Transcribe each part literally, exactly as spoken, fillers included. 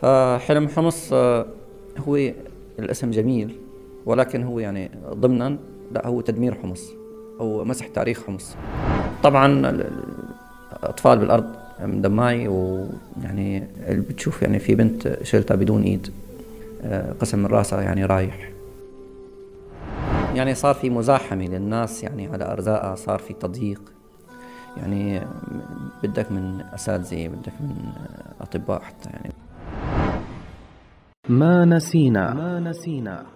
فحلم حمص آه، هو الاسم جميل، ولكن هو يعني ضمنا لا، هو تدمير حمص أو مسح تاريخ حمص. طبعا ال- الأطفال بالأرض مدماي، ويعني اللي بتشوف يعني في بنت شلتها بدون إيد، آه، قسم من راسها يعني رايح. يعني صار في مزاحمة للناس يعني على أرزاقها، صار في تضييق. يعني بدك من أساتذة، بدك من أطباء حتى يعني. ما نسينا ما نسينا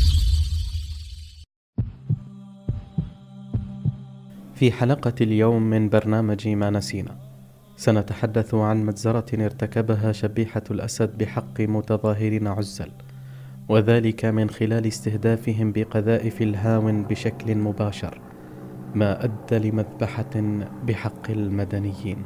في حلقة اليوم من برنامج ما نسينا سنتحدث عن مجزرة ارتكبها شبيحة الأسد بحق متظاهرين عزل، وذلك من خلال استهدافهم بقذائف الهاون بشكل مباشر، ما أدى لمذبحة بحق المدنيين.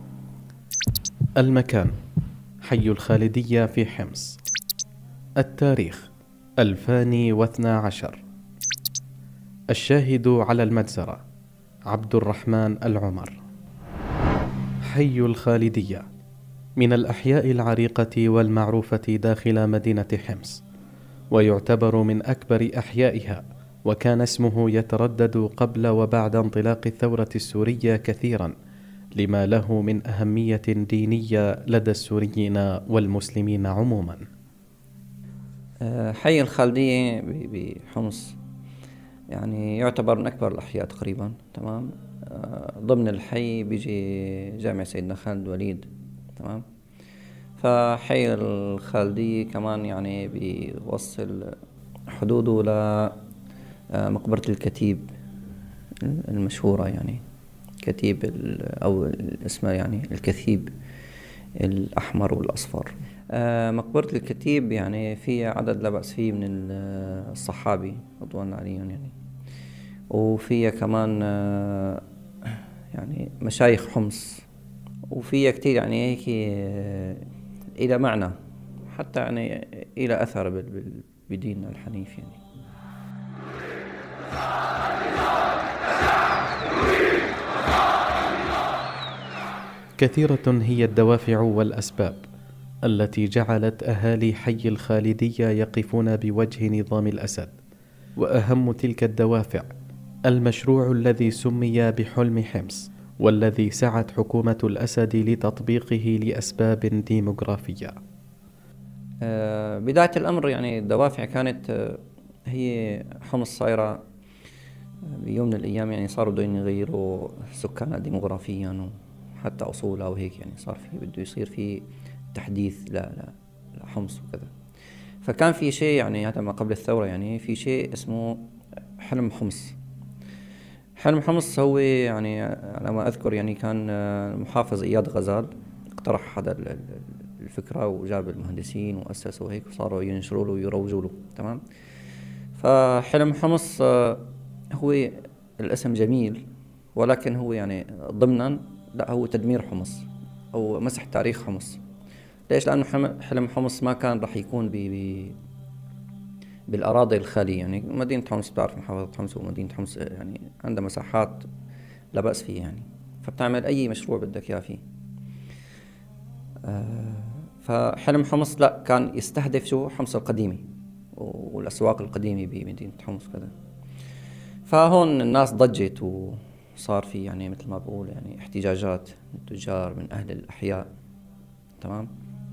المكان: حي الخالدية في حمص. التاريخ: ألفان واثنى عشر. الشاهد على المجزرة: عبد الرحمن العمر. حي الخالدية من الأحياء العريقة والمعروفة داخل مدينة حمص، ويعتبر من أكبر أحيائها، وكان اسمه يتردد قبل وبعد انطلاق الثورة السورية كثيرا، لما له من أهمية دينية لدى السوريين والمسلمين عموما. آه، حي الخالدية ب- بحمص يعني يعتبر من أكبر الأحياء تقريبا. تمام. آه، ضمن الحي بيجي جامع سيدنا خالد الوليد. تمام. فحي الخالدية كمان يعني بيوصل حدوده لمقبرة الكتيب المشهورة، يعني كتيب ال- أو اسمه يعني الكثيب الأحمر والأصفر. آه، مقبرة الكتيب يعني فيها عدد لا بأس فيه من ال- الصحابي رضوان الله عليهم يعني. وفيها كمان آه، يعني مشايخ حمص، وفيها كتير يعني هيك آه، إلى معنى، حتى يعني إلى أثر بال- بال- بديننا الحنيف يعني. كثيرة هي الدوافع والأسباب التي جعلت أهالي حي الخالدية يقفون بوجه نظام الأسد، وأهم تلك الدوافع المشروع الذي سمي بحلم حمص، والذي سعت حكومة الأسد لتطبيقه لأسباب ديموغرافية. آه، بداية الأمر يعني الدوافع كانت آه، هي حمص صايرة آه، بيوم من الأيام يعني صاروا بدهم يغيروا سكانها ديموغرافيا وحتى أصولها وهيك، يعني صار في بده يصير في تحديث ل- ل- لحمص وكذا. فكان في شيء يعني هذا ما قبل الثورة، يعني في شيء اسمه حلم حمص. حلم حمص هو يعني على ما أذكر يعني كان آه، المحافظ إياد غزال اقترح هذا ال- ال- الفكرة، وجاب المهندسين وأسسوا هيك وصاروا ينشروا له ويروجوا له. تمام. فحلم حمص آه، هو الاسم جميل، ولكن هو يعني ضمنا لا، هو تدمير حمص أو مسح تاريخ حمص. ليش؟ لأنه حم- حلم حمص ما كان راح يكون ب ب بالأراضي الخالية. يعني مدينة حمص بتعرف محافظة حمص ومدينة حمص يعني عندها مساحات لا بأس فيه يعني، فبتعمل أي مشروع بدك إياه فيه. آه، فحلم حمص لا، كان يستهدف شو حمص القديمة والأسواق القديمة بمدينة حمص كذا. فهون الناس ضجت، وصار في يعني مثل ما بقول يعني احتجاجات من التجار من أهل الأحياء. تمام.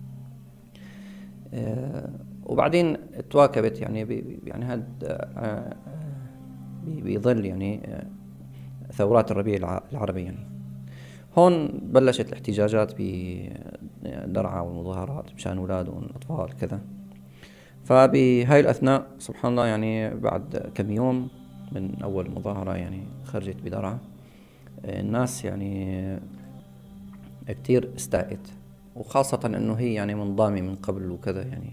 آه، وبعدين تواكبت يعني بي يعني هاد آه، بي- بيظل يعني آه، ثورات الربيع الع- العربي يعني. هون بلشت الاحتجاجات بدرعا والمظاهرات مشان أولاد والأطفال كذا. فبهاي الأثناء سبحان الله يعني بعد كم يوم من أول مظاهرة يعني خرجت بدرعا، الناس يعني كتير استاءت، وخاصة انه هي يعني منظامة من قبل وكذا يعني.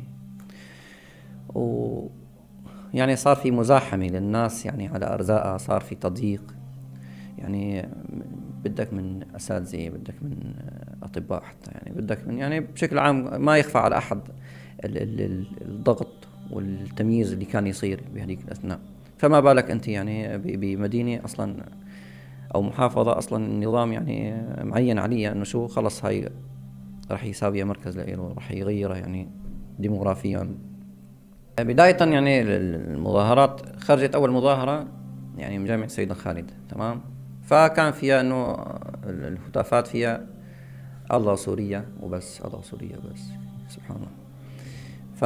و يعني صار في مزاحمة للناس يعني على أرزاقها، صار في تضييق. يعني بدك من أساتذة، بدك من أطباء حتى يعني، بدك من يعني بشكل عام ما يخفى على أحد ال ال ال الضغط والتمييز اللي كان يصير بهذيك الأثناء. فما بالك أنت يعني ب- بمدينة أصلا أو محافظة أصلا النظام يعني معين عليها أنه شو خلص هاي راح يساوي مركز له، راح يغيره يعني ديموغرافيا. بداية يعني المظاهرات خرجت أول مظاهرة يعني من جامعة سيدنا خالد، تمام. فكان فيها إنه الهتافات فيها الله سوريا وبس، الله سوريا بس، سبحان الله. ف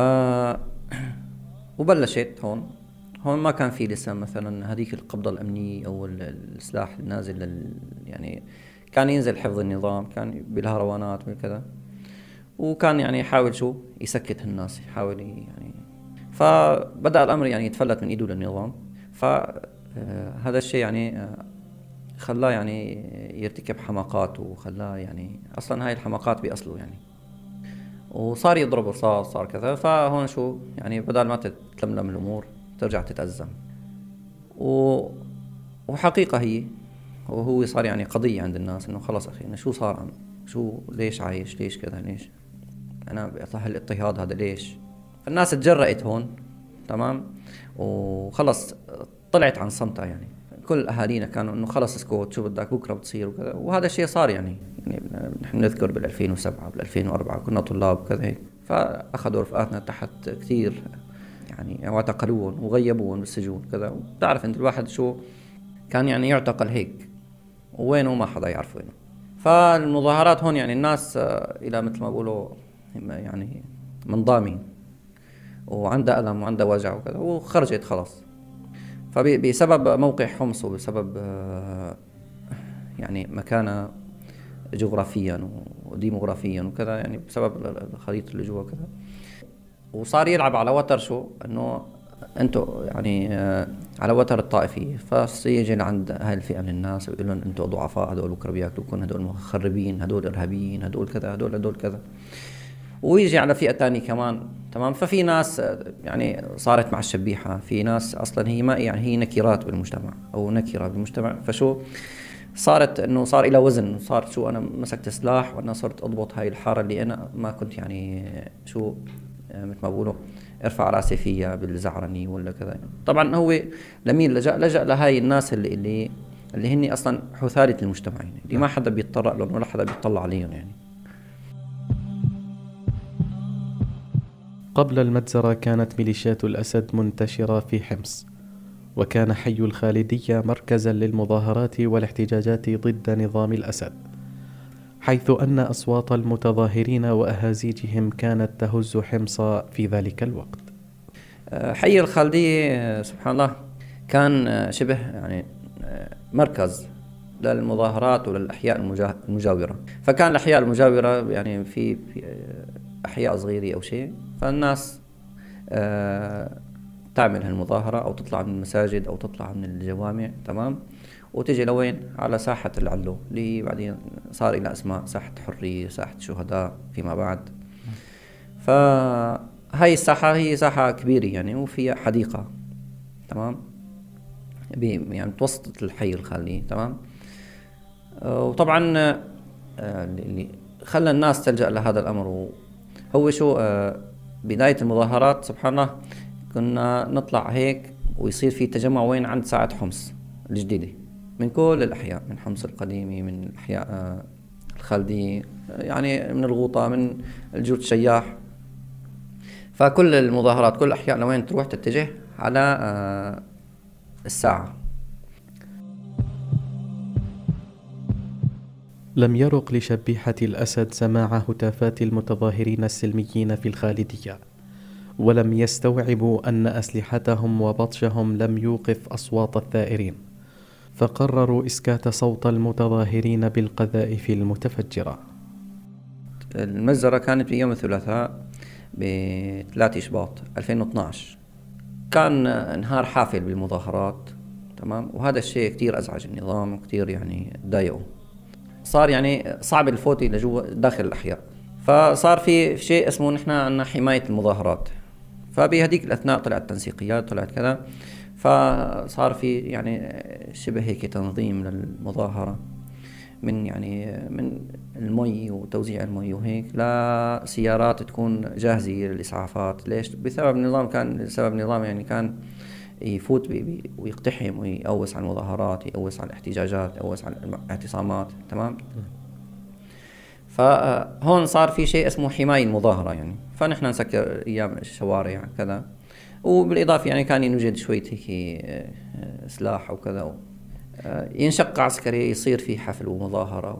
وبلشت هون هون ما كان في لسه مثلا هذيك القبضة الأمنية أو السلاح النازل لل يعني كان ينزل حفظ النظام، كان بالهروانات وكذا، وكان يعني يحاول شو يسكت الناس، يحاول يعني. فبدأ الأمر يعني يتفلت من إيده للنظام، فهذا الشيء يعني خلاه يعني يرتكب حماقات، وخلاه يعني أصلا هاي الحماقات بأصله يعني، وصار يضرب رصاص، صار كذا. فهون شو يعني بدل ما تتلملم الأمور ترجع تتأزم، و... وحقيقة هي وهو صار يعني قضية عند الناس إنه خلص أخي أنا شو صار عم شو ليش عايش، ليش كذا، ليش أنا هالاضطهاد هذا ليش. فالناس تجرأت هون، تمام، وخلص طلعت عن صمتها يعني. كل أهالينا كانوا إنه خلص اسكت، شو بدك بكرة بتصير وكذا. وهذا الشيء صار يعني يعني نحن نذكر بال ألفين وسبعة بال ألفين وأربعة كنا طلاب وكذا هيك، فأخذوا رفقاتنا تحت كثير يعني، واعتقلوهم وغيبوهم بالسجون كذا. وبتعرف أنت الواحد شو كان يعني يعتقل هيك وينه ما حدا يعرف وينه. فالمظاهرات هون يعني الناس إلى مثل ما بقولوا يعني منضامين وعندها ألم وعندها وجع وكذا، وخرجت خلاص. فبسبب موقع حمص وبسبب يعني مكانه جغرافيا وديموغرافيا وكذا، يعني بسبب الخريطة اللي جوا كذا، وصار يلعب على وتر شو انه انتو يعني على وتر الطائفية. فسيجي عند هاي الفئة من الناس ويقول لهم انتو ضعفاء، هدول بكره بياكلوكم، هدول مخربين، هدول ارهابيين، هدول كذا، هدول هدول كذا. ويجي على فئة تانية كمان، تمام. ففي ناس يعني صارت مع الشبيحة، في ناس أصلا هي ما يعني هي نكرات بالمجتمع أو نكرة بالمجتمع. فشو صارت إنه صار إلى وزن، صار شو أنا مسكت سلاح وأنا صرت أضبط هاي الحارة اللي أنا ما كنت يعني شو مثل ما بقولوا ارفع راسي فيها بالزعرني ولا كذا. طبعا هو لمين لجأ لجأ لهاي الناس اللي اللي اللي هني أصلا حثالة المجتمع يعني، اللي ما حدا بيتطرق لهم ولا حدا بيطلع عليهم يعني. قبل المجزرة كانت ميليشيات الأسد منتشرة في حمص، وكان حي الخالدية مركزا للمظاهرات والاحتجاجات ضد نظام الأسد، حيث أن أصوات المتظاهرين وأهازيجهم كانت تهز حمص في ذلك الوقت. حي الخالدية سبحان الله كان شبه يعني مركز للمظاهرات وللأحياء المجاورة. فكان الأحياء المجاورة يعني في, في أحياء صغيرة أو شيء، فالناس آه تعمل هالمظاهرة أو تطلع من المساجد أو تطلع من الجوامع، تمام، وتجي لوين على ساحة العلو اللي بعدين صار إلى اسماء ساحة حرية، ساحة شهداء فيما بعد. فهاي الساحة هي ساحة كبيرة يعني وفيها حديقة، تمام، يعني متوسطة الحي الخالدي، تمام. وطبعا اللي خلى الناس تلجأ لهذا الأمر هو شو بداية المظاهرات. سبحان الله كنا نطلع هيك ويصير في تجمع وين عند ساعة حمص الجديدة من كل الأحياء، من حمص القديمة، من الأحياء الخالدية، يعني من الغوطة، من الجود الشياح. فكل المظاهرات كل الأحياء لوين تروح تتجه على الساعة. لم يرق لشبيحة الأسد سماع هتافات المتظاهرين السلميين في الخالدية، ولم يستوعبوا أن أسلحتهم وبطشهم لم يوقف أصوات الثائرين، فقرروا إسكات صوت المتظاهرين بالقذائف المتفجرة. المجزرة كانت في يوم الثلاثاء بثلاثة إشباط ألفين واثناشر، كان نهار حافل بالمظاهرات، تمام. وهذا الشيء كتير أزعج النظام وكتير يعني ضايقه، صار يعني صعب الفوت لجوا داخل الأحياء. فصار في شيء اسمه نحن عنا حماية المظاهرات. فبهديك الأثناء طلعت تنسيقيات، طلعت كذا، فصار في يعني شبه هيك تنظيم للمظاهرة من يعني من المي وتوزيع المي وهيك لسيارات تكون جاهزة للإسعافات. ليش؟ بسبب النظام، كان بسبب النظام يعني كان يفوت بي بي ويقتحم ويقوس على المظاهرات، يقوس على الاحتجاجات، يقوس على الاعتصامات، تمام. فهون صار في شيء اسمه حماية المظاهرة يعني، فنحن نسكر أيام الشوارع كذا. وبالإضافة يعني كان يوجد شوية هيك سلاح وكذا، ينشق عسكري، يصير في حفل ومظاهرة،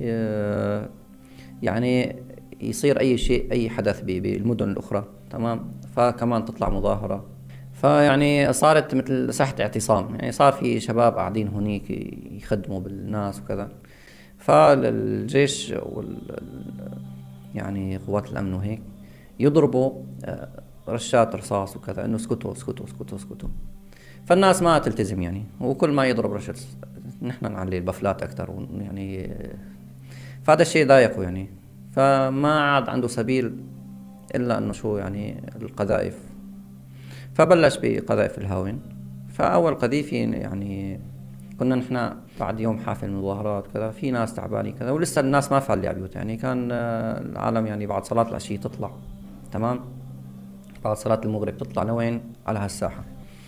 يعني يصير أي شيء أي حدث بالمدن الأخرى، تمام، فكمان تطلع مظاهرة. فيعني صارت مثل ساحة اعتصام، يعني صار في شباب قاعدين هنيك يخدموا بالناس وكذا. فالجيش وال يعني قوات الأمن وهيك يضربوا رشات رصاص وكذا، إنه اسكتوا اسكتوا اسكتوا اسكتوا. فالناس ما تلتزم يعني، وكل ما يضرب رشة نحن نعلي البفلات أكتر يعني. فهذا الشيء ضايقه يعني، فما عاد عنده سبيل إلا إنه شو يعني القذائف. فبلش بقذائف الهاون. فأول قذيفة يعني كنا نحن بعد يوم حافل المظاهرات كذا، في ناس تعبانين كذا، ولسه الناس ما فالي على بيوت يعني. كان العالم يعني بعد صلاة العشية تطلع، تمام، بعد صلاة المغرب تطلع لوين؟ على هالساحة.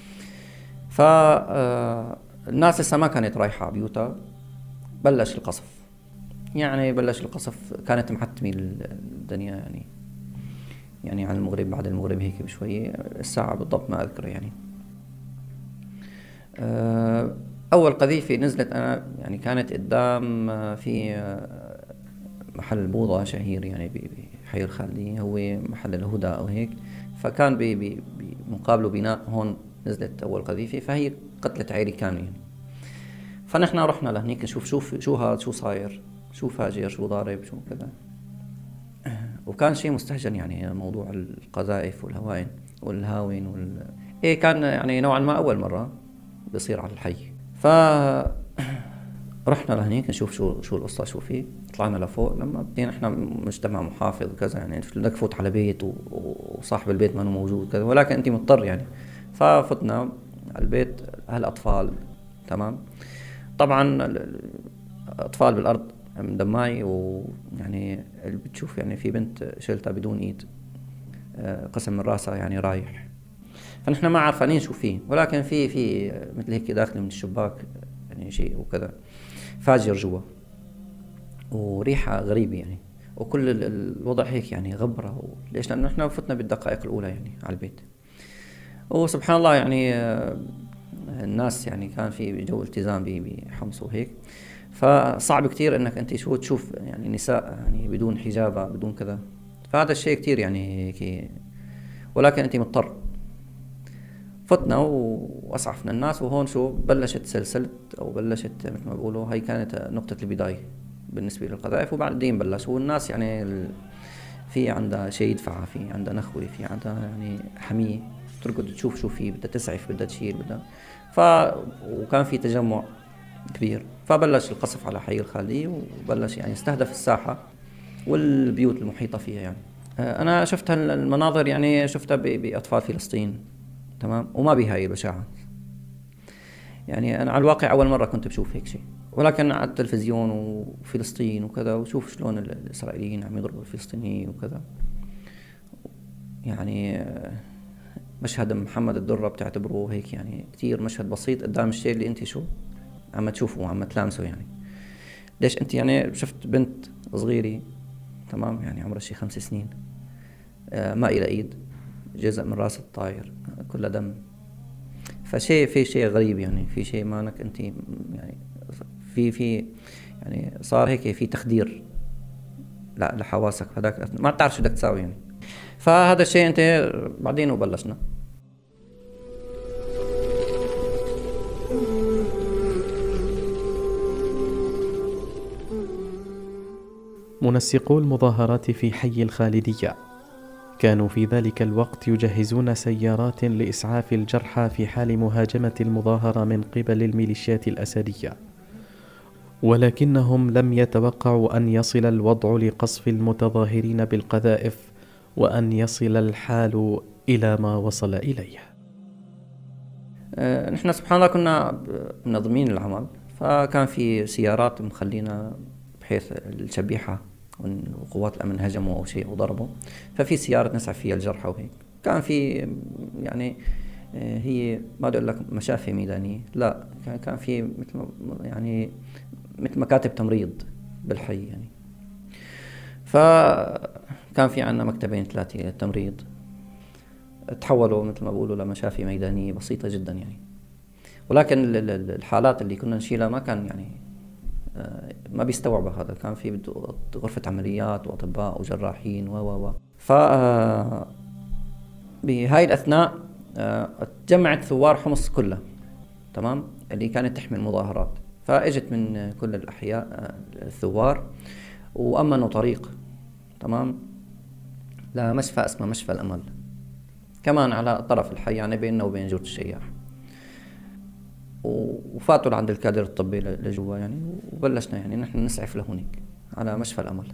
فالناس لسه ما كانت رايحة على بيوتها. بلش القصف يعني، بلش القصف. كانت محتمة الدنيا يعني، يعني على المغرب بعد المغرب هيك بشوية، الساعة بالضبط ما أذكر يعني. أول قذيفة نزلت أنا يعني كانت قدام في محل بوضة شهير يعني بحي الخالدية، هو محل الهدى أو هيك. فكان بمقابله بناء هون نزلت أول قذيفة، فهي قتلت عائلة كاملة يعني. فنحن رحنا لهنيك نشوف شوف شو هذا، شو صاير، شو فاجر، شو ضارب، شو كذا. وكان شيء مستهجن يعني، موضوع القذائف والهوائن والهاون وال إيه، كان يعني نوعا ما أول مرة بيصير على الحي. ف رحنا لهنيك نشوف شو شو القصة، شو فيه. طلعنا لفوق، لما بدينا احنا مجتمع محافظ وكذا يعني، بدك تفوت على بيت وصاحب البيت ما هو موجود كذا، ولكن انت مضطر يعني. ففتنا على البيت، هالأطفال، تمام. طبعا الأطفال بالأرض مدماي، ويعني اللي بتشوف يعني في بنت شلتها بدون ايد، قسم من راسها يعني رايح. فنحن ما عارفين شو فيه، ولكن في في مثل هيك داخل من الشباك يعني شيء وكذا، فاجر جوا، وريحة غريبة يعني، وكل الوضع هيك يعني غبرة. ليش؟ لأنه نحن فتنا بالدقائق الأولى يعني على البيت. وسبحان الله يعني الناس يعني كان في جو التزام بحمص وهيك، فصعب كتير انك انت شو تشوف يعني نساء يعني بدون حجابة بدون كذا. فهذا الشيء كتير يعني كي، ولكن انت مضطر. فتنا واسعفنا الناس، وهون شو بلشت سلسلة، او بلشت مثل ما بقولوا هاي كانت نقطة البداية بالنسبة للقذائف. وبعدين بلش والناس يعني في عندها شيء يدفعها، في عندها نخوة، في عندها يعني حمية، ترقد تشوف شو في، بدها تسعف، بدها تشيل، بدها. ف وكان في تجمع كبير. فبلش القصف على حي الخالدية، وبلش يعني استهدف الساحة والبيوت المحيطة فيها يعني. أنا شفت المناظر يعني، شفتها بأطفال فلسطين، تمام، وما بهاي البشاعة يعني. أنا على الواقع أول مرة كنت بشوف هيك شيء، ولكن على التلفزيون وفلسطين وكذا، وشوف شلون الإسرائيليين عم يضربوا الفلسطينيين وكذا يعني. مشهد محمد الدرة بتعتبره هيك يعني كتير مشهد بسيط قدام الشيء اللي انت شو عم تشوفه وعم تلامسه يعني. ليش انت يعني شفت بنت صغيرة، تمام، يعني عمرها شي خمس سنين، آه ما إلى ايد، جزء من راس الطاير كلها دم. فشيء في شيء غريب يعني، في شيء مانك انت يعني، في في يعني صار هيك في تخدير لا لحواسك، هذاك ما بتعرف شو بدك تساوي يعني. فهذا الشيء انت بعدين وبلشنا. منسقو المظاهرات في حي الخالدية كانوا في ذلك الوقت يجهزون سيارات لإسعاف الجرحى في حال مهاجمة المظاهرة من قبل الميليشيات الأسدية، ولكنهم لم يتوقعوا أن يصل الوضع لقصف المتظاهرين بالقذائف، وأن يصل الحال إلى ما وصل إليه. أه نحن سبحان الله كنا منظمين العمل، فكان في سيارات مخلينا بحيث الشبيحة وقوات الأمن هجموا أو شيء وضربوا، ففي سيارة نسعف فيها الجرحى وهيك. كان في يعني هي ما بدي أقول لك مشافي ميدانية، لا، كان في مثل يعني مثل مكاتب تمريض بالحي يعني. فكان في عنا مكتبين ثلاثة تمريض، تحولوا مثل ما بقولوا لمشافي ميدانية بسيطة جدا يعني. ولكن الحالات اللي كنا نشيلها ما كان يعني ما بيستوعب هذا، كان في بده غرفة عمليات وأطباء وجراحين و و و ف بهاي الأثناء تجمعت ثوار حمص كلها، تمام، اللي كانت تحمل مظاهرات، فاجت من كل الأحياء الثوار وأمنوا طريق، تمام، لمشفى اسمه مشفى الأمل، كمان على طرف الحي يعني بيننا وبين جورج الشياح. وفاتوا لعند الكادر الطبي لجوا يعني، وبلشنا يعني نحن نسعف لهونيك على مشفى الأمل.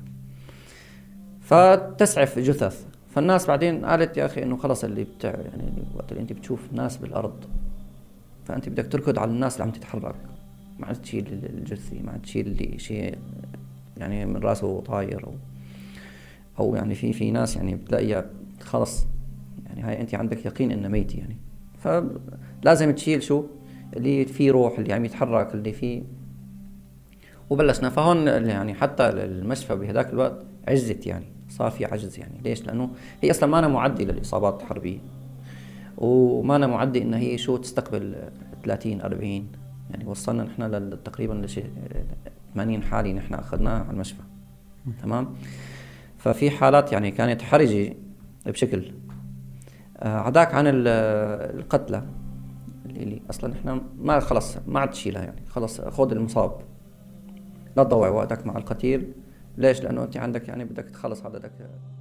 فتسعف جثث، فالناس بعدين قالت يا أخي إنه خلص اللي بتاع يعني وقت اللي أنت بتشوف ناس بالأرض فأنت بدك تركض على الناس اللي عم تتحرك، ما عاد تشيل الجثة، ما عاد تشيل اللي شيء يعني من راسه طاير أو أو يعني في في ناس يعني بتلاقيها خلص يعني هاي أنت عندك يقين إنه ميت يعني، فلازم تشيل شو اللي فيه روح، اللي عم يتحرك، اللي فيه. وبلشنا فهون يعني حتى المشفى بهذاك الوقت عجزت يعني، صار في عجز يعني. ليش؟ لأنه هي أصلا ما أنا معدي للإصابات الحربية، وما أنا معدي إن هي شو تستقبل ثلاثين أربعين يعني. وصلنا نحن تقريبا لشيء ثمانين حالي نحن أخذناها على المشفى، تمام. ففي حالات يعني كانت حرجة بشكل عداك عن القتلى اللي اصلا احنا ما خلص ما عاد تشيلها يعني، خلص خذ المصاب لا تضيع وقتك مع القتيل. ليش؟ لانه انت عندك يعني بدك تخلص عددك.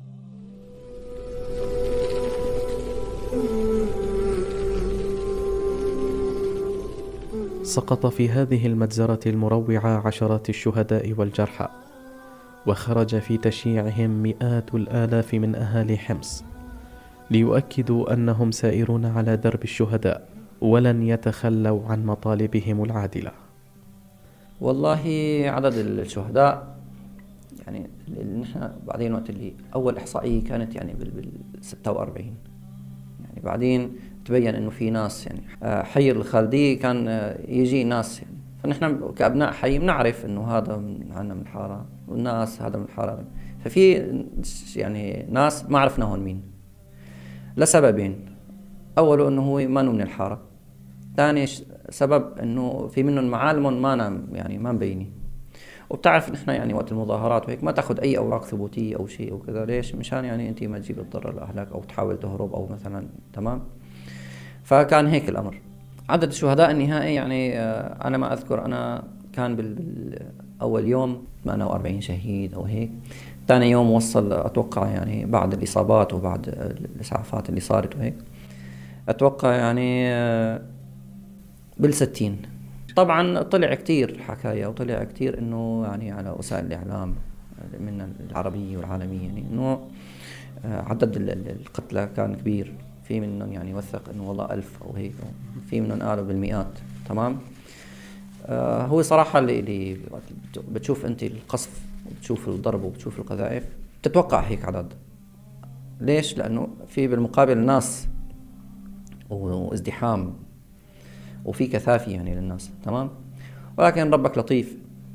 سقط في هذه المجزرة المروعة عشرات الشهداء والجرحى، وخرج في تشييعهم مئات الآلاف من أهالي حمص ليؤكدوا أنهم سائرون على درب الشهداء ولن يتخلوا عن مطالبهم العادلة. والله عدد الشهداء يعني نحن بعدين وقت اللي أول إحصائية كانت يعني بال ستة وأربعين يعني، بعدين تبين إنه في ناس يعني حي الخالدية كان يجي ناس يعني، فنحن كأبناء حي بنعرف إنه هذا عنا من الحارة والناس هذا من الحارة، ففي يعني ناس ما عرفنا هون مين لسببين. أوله إنه هو ما من الحارة، ثاني سبب إنه في منهم معالم ما أنا يعني ما مبيني. وبتعرف نحن يعني وقت المظاهرات وهيك ما تاخذ أي أوراق ثبوتية أو شيء أو كذا. ليش؟ مشان يعني أنت ما تجيب الضرر لأهلك أو تحاول تهرب أو مثلا، تمام. فكان هيك الأمر. عدد الشهداء النهائي يعني أنا ما أذكر، أنا كان بالأول يوم ثمانية وأربعين شهيد أو هيك، ثاني يوم وصل أتوقع يعني بعد الإصابات وبعد الإسعافات اللي صارت وهيك أتوقع يعني بالستين. طبعا طلع كتير حكاية وطلع كتير إنه يعني على وسائل الإعلام من العربية والعالمية يعني إنه عدد القتلى كان كبير، في منهم يعني وثق إنه والله ألف أو هيك، في منهم قالوا بالمئات، تمام. آه هو صراحة اللي, اللي بتشوف أنت القصف وبتشوف الضرب وبتشوف القذائف بتتوقع هيك عدد. ليش؟ لأنه في بالمقابل ناس وازدحام وفي كثافة يعني للناس، تمام. ولكن ربك لطيف،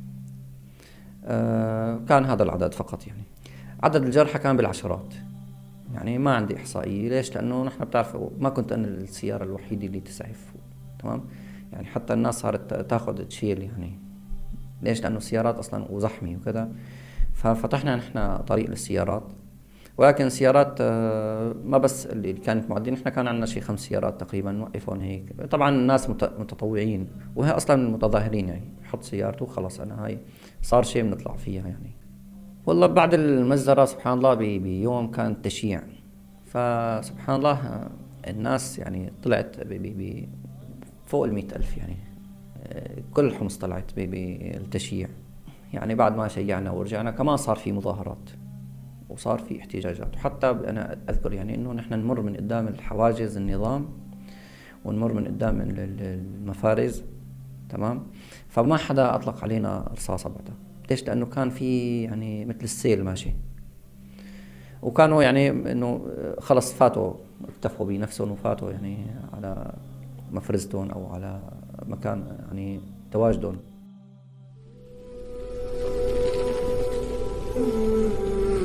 آه كان هذا العدد فقط يعني. عدد الجرحى كان بالعشرات يعني، ما عندي إحصائية. ليش؟ لأنه نحن بتعرف ما كنت أنا السيارة الوحيدة اللي تسعف، تمام يعني، حتى الناس صارت تاخذ تشيل يعني. ليش؟ لأنه السيارات أصلا وزحمة وكذا، ففتحنا نحن طريق للسيارات. ولكن السيارات ما بس اللي كانت معدين، نحن كان عندنا شيء خمس سيارات تقريبا نوقفون هيك. طبعا الناس متطوعين وهي اصلا المتظاهرين يعني، يحط سيارته وخلص انا هاي صار شيء بنطلع فيها يعني. والله بعد المجزرة سبحان الله بيوم كان تشييع، فسبحان الله الناس يعني طلعت فوق المئة ألف يعني، كل حمص طلعت بالتشييع يعني. بعد ما شيعنا ورجعنا كمان صار في مظاهرات وصار في احتجاجات، وحتى أنا أذكر يعني إنه نحن نمر من قدام الحواجز النظام ونمر من قدام المفارز، تمام. فما حدا أطلق علينا رصاصة بعدها. ليش؟ لأنه كان في يعني مثل السيل ماشي، وكانوا يعني إنه خلص فاتوا اكتفوا بنفسهم وفاتوا يعني على مفرزتهم أو على مكان يعني تواجدهم.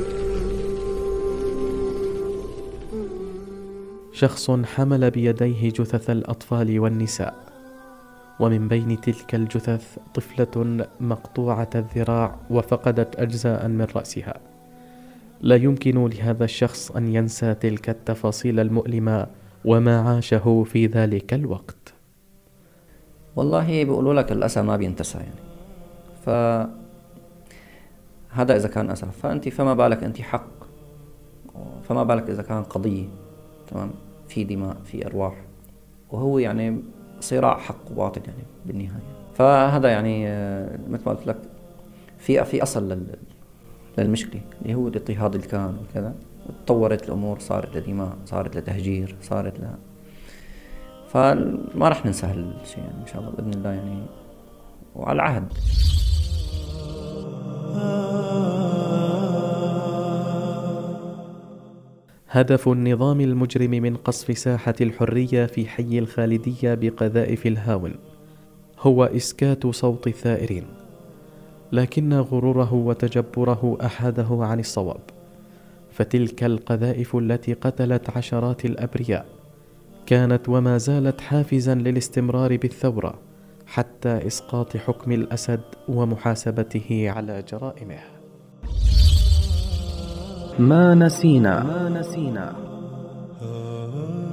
شخص حمل بيديه جثث الأطفال والنساء، ومن بين تلك الجثث طفلة مقطوعة الذراع وفقدت أجزاء من رأسها. لا يمكن لهذا الشخص أن ينسى تلك التفاصيل المؤلمة وما عاشه في ذلك الوقت. والله بيقولوا لك الأسى ما بينتسى يعني، فهذا إذا كان أسى، فأنت فما بالك أنت حق، فما بالك إذا كان قضية، تمام، في دماء، في أرواح، وهو يعني صراع حق وباطل يعني بالنهاية. فهذا يعني مثل ما قلت لك في في أصل لل للمشكلة اللي هو اضطهاد الكون وكذا، وتطورت الأمور، صارت لدماء، صارت لتهجير، صارت ل فما راح ننسى هالشيء يعني إن شاء الله بإذن الله يعني، وعلى العهد. هدف النظام المجرم من قصف ساحة الحرية في حي الخالدية بقذائف الهاون هو إسكات صوت الثائرين، لكن غروره وتجبره أحاده عن الصواب، فتلك القذائف التي قتلت عشرات الأبرياء كانت وما زالت حافزا للاستمرار بالثورة حتى إسقاط حكم الأسد ومحاسبته على جرائمه. ما نسينا, ما نسينا